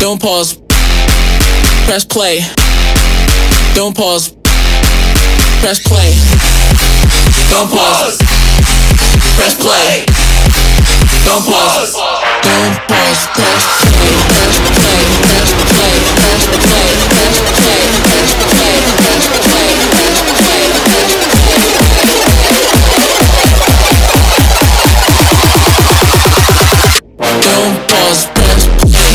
Don't pause. Press play. Don't pause. Press play. Don't pause. Press play. Don't pause. Don't pause. Press play. Press play. Press play. Press play. Press play. Press play. Press play. Press play. Press play. Don't pause. Press play.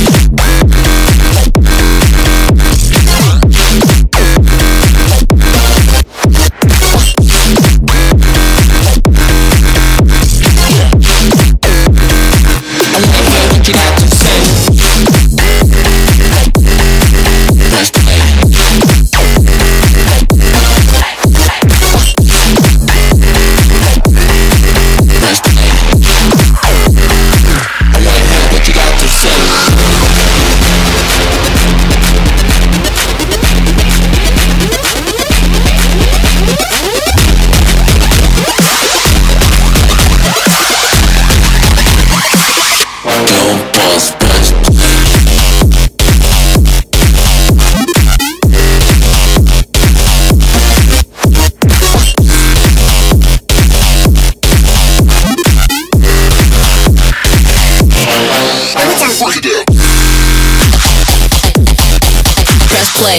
Press play.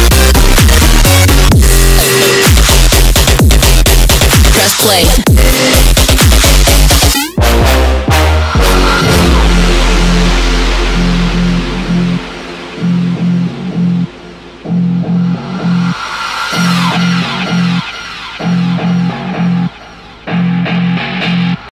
Press play.